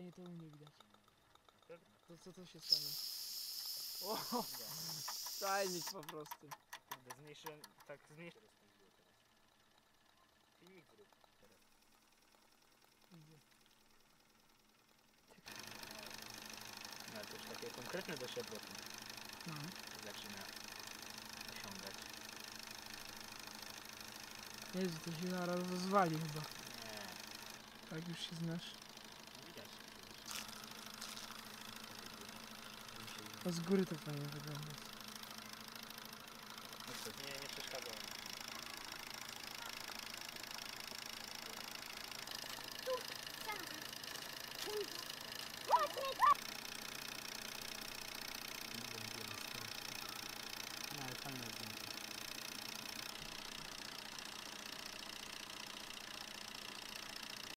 Fajnie to u mnie widać. To co to się stanie? O! Czajnik po prostu. Kurde, zmniejszyłem, tak zmniejszyłem. Filmik zrób teraz. Widzę. No to już takie konkretne doświadczenie No. zaczyna osiągać. Jezu, to się zaraz rozwali chyba. Nie, Tak już się znasz. no widać przecież. To z góry to fajnie wygląda.